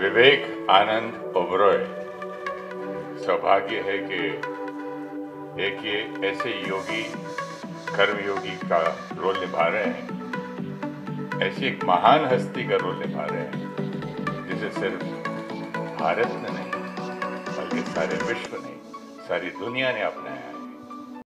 विवेक आनंद ओबरॉय, सौभाग्य है कि एक ये ऐसे योगी, कर्मयोगी का रोल निभा रहे हैं, ऐसी एक महान हस्ती का रोल निभा रहे हैं जिसे सिर्फ भारत में नहीं बल्कि सारे विश्व ने, सारी दुनिया ने अपनाया।